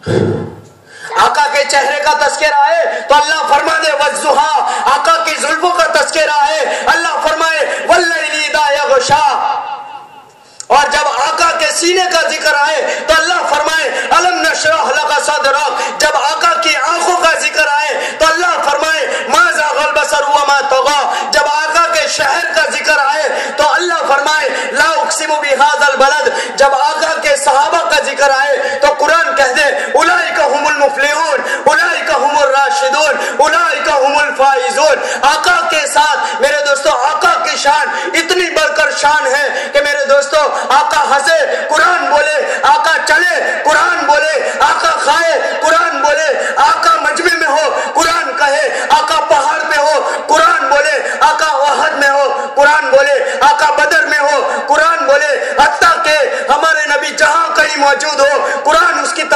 آقا کے چہرے کا تذکرہ ہے تو اللہ فرما دے والضحیٰ، آقا کی زلفوں کا تذکرہ ہے اللہ فرمائے واللیل اذا یغشیٰ، اور جب آقا کے سینے کا ذکر آئے تو اللہ فرمائے الم نشرح لک صدرک، جب آقا کی آنکھوں کا ذکر آئے تو اللہ فرمائے ما زاغ البصر وما طغی، جب آقا کے شہر کا ذکر آئے تو اللہ فرمائے لا اقسم بہذا البلد، جب آقا کے صحابہ کا ذکر آئے تو قرآن کہہ دے اولئک هم المفلحون اولئک هم الراشدون اولئک هم الفائزون۔ آقا کے ساتھ میرے دوستو آقا کی شان اتنی بڑھ کر شان ہے کہ میرے دوستو آقا ہنسے قرآن بولے، آقا چلے قرآن بولے، آقا کھائے قرآن بولے، آقا مجمع میں ہو قرآن کہے، آقا پہاڑ پہ ہو قرآن بولے، آقا احد میں ہو قرآن بولے، آقا بدر میں ہو قرآن بولے، حتیٰ کہ ہمارے نبی جہاں کہیں موجود ہو قرآن اس کی